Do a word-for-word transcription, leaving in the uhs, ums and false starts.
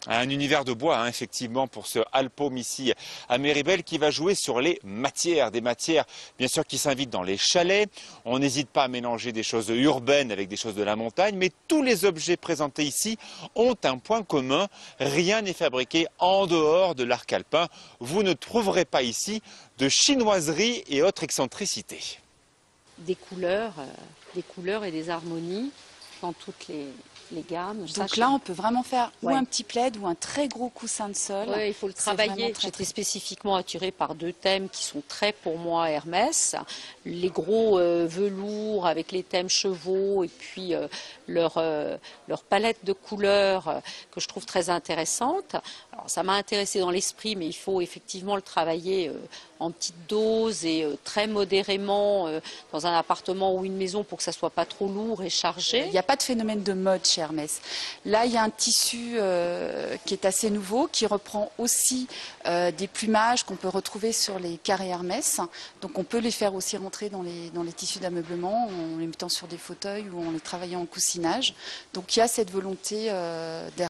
Un univers de bois, hein, effectivement, pour ce Alpôme ici à Méribel qui va jouer sur les matières. Des matières, bien sûr, qui s'invitent dans les chalets. On n'hésite pas à mélanger des choses urbaines avec des choses de la montagne. Mais tous les objets présentés ici ont un point commun. Rien n'est fabriqué en dehors de l'arc alpin. Vous ne trouverez pas ici de chinoiserie et autres excentricités. Des couleurs, euh, des couleurs et des harmonies dans toutes les... les gammes. Donc là, on peut vraiment faire ouais. ou un petit plaid ou un très gros coussin de sol. Oui, il faut le travailler. J'étais spécifiquement attirée par deux thèmes qui sont très, pour moi, Hermès. Les gros euh, velours avec les thèmes chevaux et puis euh, leur, euh, leur palette de couleurs euh, que je trouve très intéressante. Alors, ça m'a intéressée dans l'esprit, mais il faut effectivement le travailler euh, en petite dose et euh, très modérément euh, dans un appartement ou une maison pour que ça soit pas trop lourd et chargé. Il n'y a pas de phénomène de mode chez Hermès. Là, il y a un tissu euh, qui est assez nouveau, qui reprend aussi euh, des plumages qu'on peut retrouver sur les carrés Hermès. Donc on peut les faire aussi rentrer dans les, dans les tissus d'ameublement en les mettant sur des fauteuils ou en les travaillant en coussinage. Donc il y a cette volonté euh, d'Hermès.